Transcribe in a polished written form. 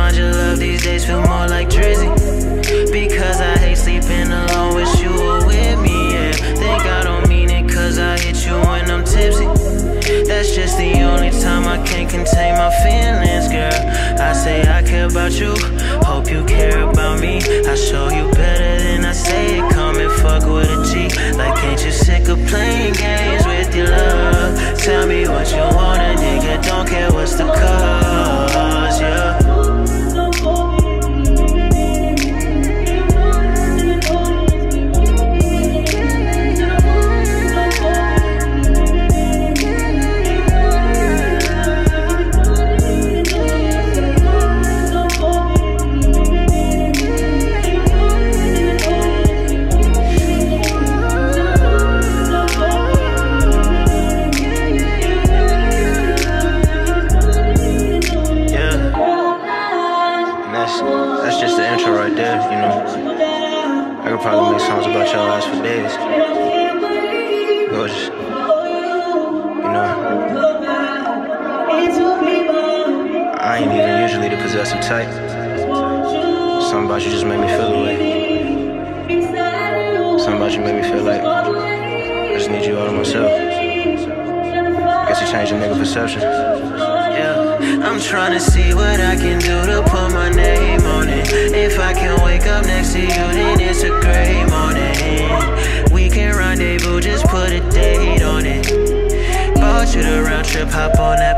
find your love these days feel more like Drizzy, because I hate sleeping alone. Wish you were with me, yeah. Think I don't mean it, cause I hit you when I'm tipsy. That's just the only time I can't contain my feelings, girl. I say I care about you, hope you care about me. I show you better than I say it, come and fuck with a G. Like, ain't you sick of playing games with your love? Tell me what you want, a nigga don't care what's the cause, yeah. That's just the intro right there, you know. I could probably make songs about your lives for days. Gorgeous, you know. I ain't even usually the possessive type. Something about you just made me feel away. Something about you made me feel like I just need you all to myself. Guess you changed your nigga perception. I'm trying to see what I can do to put my name on it. If I can wake up next to you, then it's a great morning. We can rendezvous, just put a date on it. Bought you the round trip, hop on that.